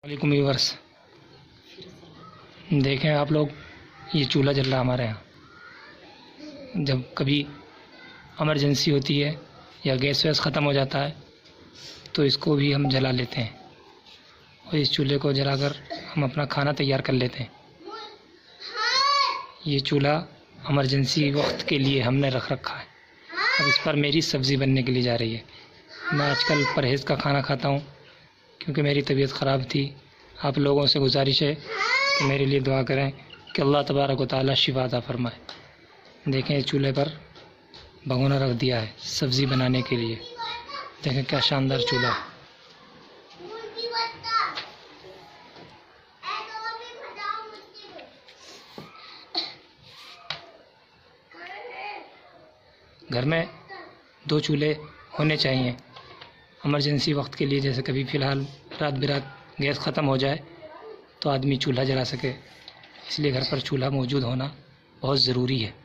वालेकुम व्यूअर्स, देखें आप लोग, ये चूल्हा जल रहा हमारे यहाँ। जब कभी इमरजेंसी होती है या गैस वैस ख़त्म हो जाता है तो इसको भी हम जला लेते हैं और इस चूल्हे को जलाकर हम अपना खाना तैयार कर लेते हैं। ये चूल्हा इमरजेंसी वक्त के लिए हमने रख रखा है। अब इस पर मेरी सब्ज़ी बनने के लिए जा रही है। मैं आजकल परहेज़ का खाना खाता हूँ क्योंकि मेरी तबीयत ख़राब थी। आप लोगों से गुजारिश है कि मेरे लिए दुआ करें कि अल्लाह तबारक व तआला शिफा अता फरमाए। देखें, इस चूल्हे पर भगोना रख दिया है सब्ज़ी बनाने के लिए। देखें क्या शानदार चूल्हा है। घर में 2 चूल्हे होने चाहिए इमरजेंसी वक्त के लिए। जैसे कभी फ़िलहाल रात बिरात गैस ख़त्म हो जाए तो आदमी चूल्हा जला सके, इसलिए घर पर चूल्हा मौजूद होना बहुत ज़रूरी है।